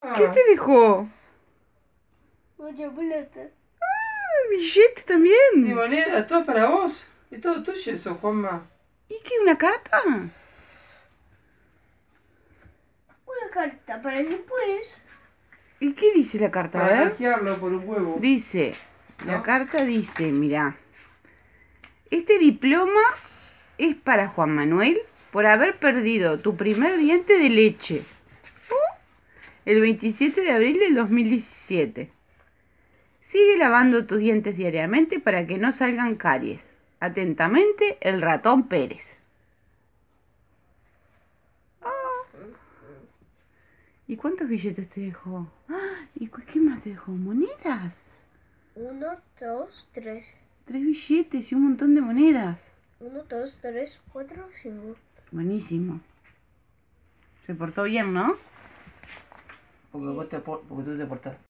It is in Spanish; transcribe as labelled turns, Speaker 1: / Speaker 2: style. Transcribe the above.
Speaker 1: ¿Qué te dejó?
Speaker 2: Mucha plata.
Speaker 1: ¿Billete
Speaker 3: Y
Speaker 1: también?
Speaker 3: moneda, todo para vos. Es todo tuyo eso, Juanma.
Speaker 1: ¿Y qué? ¿Una carta?
Speaker 2: Una carta para después.
Speaker 1: ¿Y qué dice la carta? A
Speaker 3: Para
Speaker 1: ver.
Speaker 3: canjearlo por un huevo.
Speaker 1: Dice, la
Speaker 3: ¿No?
Speaker 1: carta dice, mirá. Este diploma es para Juan Manuel por haber perdido tu primer diente de leche. El 27 de abril del 2017. Sigue lavando tus dientes diariamente para que no salgan caries. Atentamente, el ratón Pérez. ¿Y cuántos billetes te dejó? ¿Y qué más te dejó? ¿Monedas?
Speaker 2: 1, 2, 3.
Speaker 1: 3 billetes y un montón de monedas.
Speaker 2: 1, 2, 3, 4, 5.
Speaker 1: Buenísimo. Se portó bien, ¿no?
Speaker 3: Porque,
Speaker 2: Sí.
Speaker 3: porque tú te portás.